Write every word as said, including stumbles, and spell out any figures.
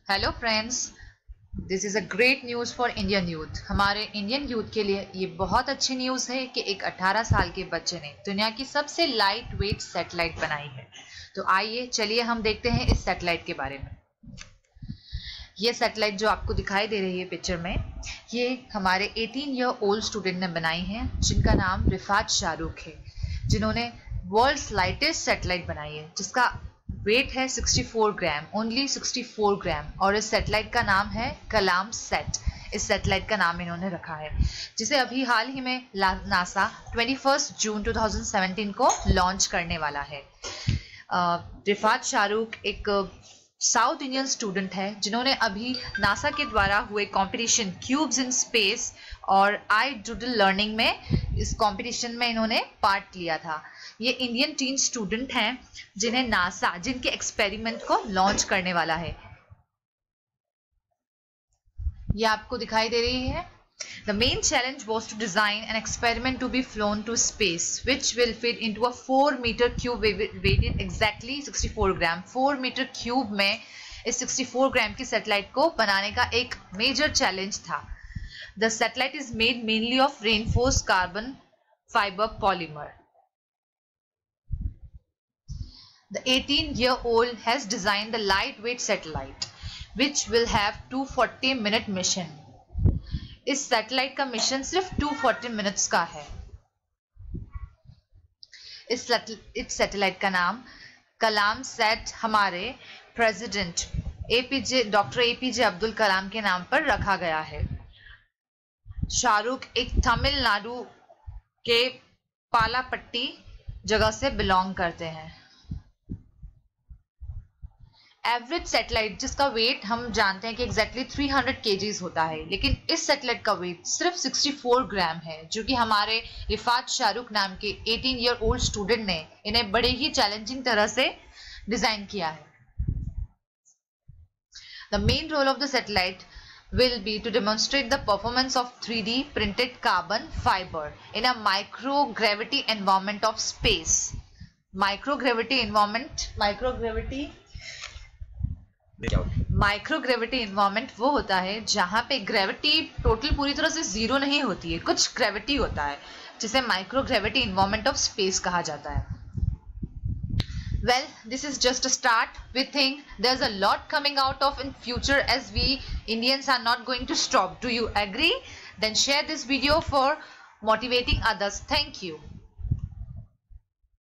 Hello friends, this is a great news for Indian youth. हमारे Indian youth के लिए ये बहुत अच्छी न्यूज़ है कि एक अठारह साल के बच्चे ने दुनिया की सबसे लाइट वेट सैटेलाइट बनाई है। तो आइए चलिए हम देखते हैं इस सैटेलाइट के बारे में। ये सैटेलाइट जो आपको दिखाई दे रही है पिक्चर में, ये हमारे अठारह ईयर ओल्ड स्टूडेंट ने बनाई है, जिनका नाम रिफात शाहरुख है, जिन्होंने वर्ल्ड्स लाइटेस्ट सैटेलाइट बनाई है, जिसका वेट है चौंसठ ग्राम, ओनली चौंसठ ग्राम। और इस सैटेलाइट का नाम है कलाम सेट। इस सैटेलाइट का नाम इन्होंने रखा है, जिसे अभी हाल ही में नासा इक्कीस जून दो हज़ार सत्रह को लॉन्च करने वाला है। रिफात शाहरुख एक साउथ इंडियन स्टूडेंट है, जिन्होंने अभी नासा के द्वारा हुए कंपटीशन क्यूब्स इन स्पेस और आई डूडल लर्निंग में इस कंपटीशन में इन्होंने पार्ट लिया था। ये इंडियन टीन स्टूडेंट हैं, जिन्हें नासा जिनके एक्सपेरिमेंट को लॉन्च करने वाला है। ये आपको दिखाई दे रही है। The main challenge was to design an experiment to be flown to space, which will fit into a four meter cube weighted exactly चौंसठ ग्राम। फोर मीटर क्यूब में इस चौंसठ ग्राम की सैटेलाइट को बनाने का एक मेजर चैलेंज था। The satellite is made mainly of reinforced carbon fiber polymer. The eighteen-year-old has designed the lightweight satellite, which will have two hundred forty minute mission. इस सैटेलाइट का मिशन सिर्फ दो सौ चालीस मिनट्स का है। इस इस सैटेलाइट का नाम कलाम सेट हमारे president APJ doctor APJ Abdul Kalam के नाम पर रखा गया है। शाहरुख एक तमिलनाडु के पालापट्टी जगह से बिलोंग करते हैं। एवरेज सैटेलाइट जिसका वेट हम जानते हैं कि एग्जैक्टली तीन सौ केजीज होता है, लेकिन इस सैटेलाइट का वेट सिर्फ चौंसठ ग्राम है, जो कि हमारे रिफात शाहरुख नाम के अठारह ईयर ओल्ड स्टूडेंट ने इन्हें बड़े ही चैलेंजिंग तरह से डिजाइन किया है। The main role of the satellite will be to demonstrate the performance of three D printed carbon fiber in a microgravity environment of space. Microgravity environment, microgravity microgravity environment वो होता है जहां पे gravity total पूरी तरह से zero नहीं होती है, कुछ ग्रेविटी होता है, जिसे माइक्रोग्रेविटी इन्वायरमेंट ऑफ स्पेस कहा जाता है। Well, this is just a start. We think there's a lot coming out of in future, as we Indians are not going to stop. Do you agree? Then share this video for motivating others. Thank you.